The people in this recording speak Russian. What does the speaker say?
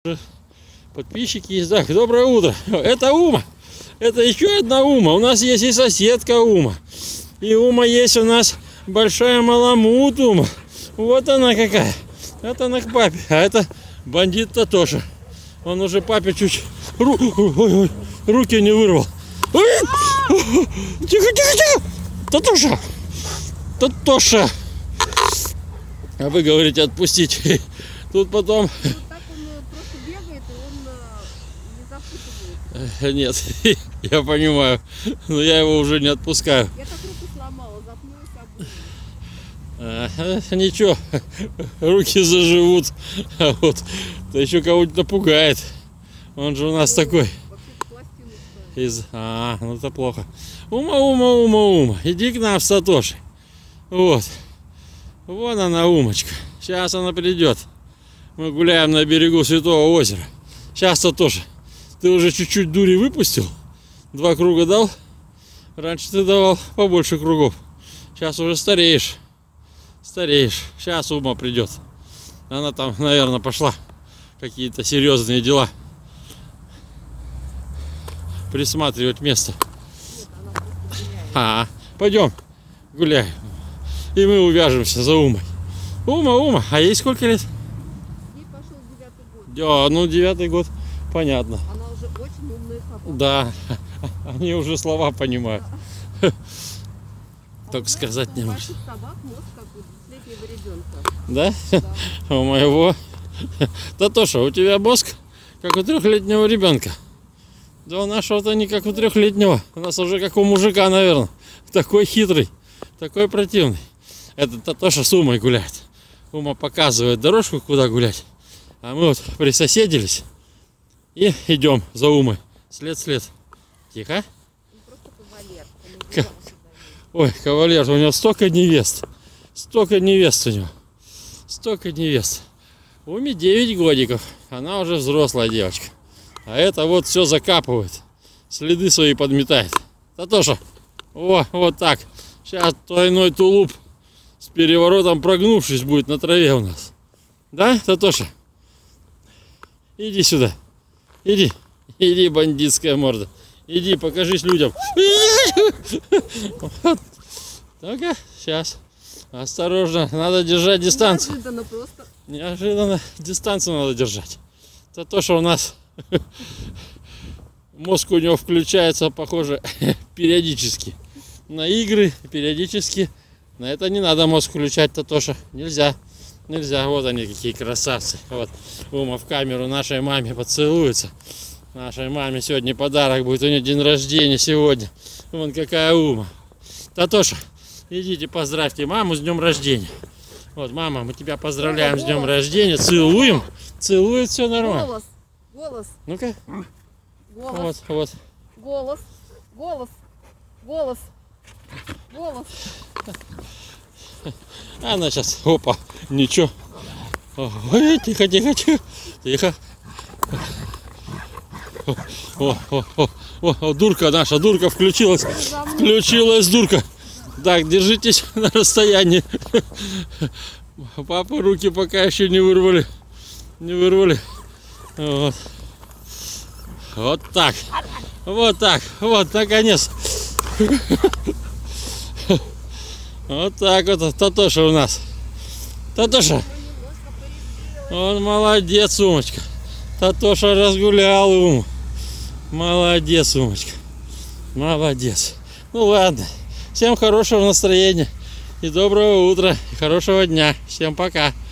Подписчики есть. Так, доброе утро. Это Ума. Это еще одна Ума. У нас есть и соседка Ума. И Ума есть у нас большая маламут Ума. Вот она какая. Это она к папе. А это бандит Татоша. Он уже папе чуть руки не вырвал. Тихо, тихо, тихо. Татоша. Татоша. А вы говорите отпустить. Тут потом... Нет, я понимаю, но я его уже не отпускаю. Я так руку сломала, запнулась Ничего, руки заживут, а вот то еще кого-нибудь напугает. Он же у нас такой. Ну это плохо. Ума, иди к нам, Сатоши. Вот, вон она, Умочка. Сейчас она придет. Мы гуляем на берегу Святого озера. Сейчас, Сатоши. Ты уже чуть-чуть дури выпустил? 2 круга дал? Раньше ты давал побольше кругов. Сейчас уже стареешь. Стареешь. Сейчас Ума придет. Она там, наверное, пошла. Какие-то серьезные дела. Присматривать место. Пойдем гуляем. И мы увяжемся за Умой. Ума. А ей сколько лет? Ей пошел 9-й год. Ну 9-й год. Понятно. Она уже очень умная собака. Да, они уже слова понимают. Только сказать не могу. Собак мозг как у 2-летнего ребенка. Да? У моего. Татоша, у тебя мозг как у 3-летнего ребенка. Да у нашего-то не как у 3-летнего. У нас уже как у мужика, наверное. Такой хитрый, такой противный. Это Татоша с Умой гуляет. Ума показывает дорожку, куда гулять. А мы вот присоседились. И идем за Умой. След. Тихо. Просто кавалер. Ой, кавалер, у него столько невест. Столько невест у него. Столько невест. Уме 9 годиков. Она уже взрослая девочка. А это вот все закапывает. Следы свои подметает. Татоша. Вот так. Сейчас тройной тулуп с переворотом прогнувшись будет на траве у нас. Да, Татоша? Иди сюда. Иди, бандитская морда. Иди, покажись людям. Ну-ка, сейчас. Осторожно, надо держать дистанцию. Неожиданно просто. Неожиданно дистанцию надо держать. Татоша у нас мозг у него включается, похоже, периодически. На игры периодически. На это не надо мозг включать, Татоша. Нельзя. Вот они какие красавцы. Вот Ума в камеру нашей маме поцелуется. Нашей маме сегодня подарок будет. У нее день рождения сегодня. Вон какая Ума. Татоша, идите поздравьте маму с днем рождения. Вот, мама, мы тебя поздравляем с днем рождения. Целуем. Целует, все нормально. Голос. Ну-ка. Голос. Вот. Голос. Она сейчас, опа, ничего. Ой, тихо. Дурка наша, дурка включилась. Дурка. Так, держитесь на расстоянии. Папа руки пока еще не вырвали. Вот так. Вот, наконец. Вот так вот, Татоша у нас. Татоша. Он молодец, Умочка. Татоша разгулял Уму. Молодец, Умочка. Молодец. Ну ладно. Всем хорошего настроения. И доброго утра. И хорошего дня. Всем пока.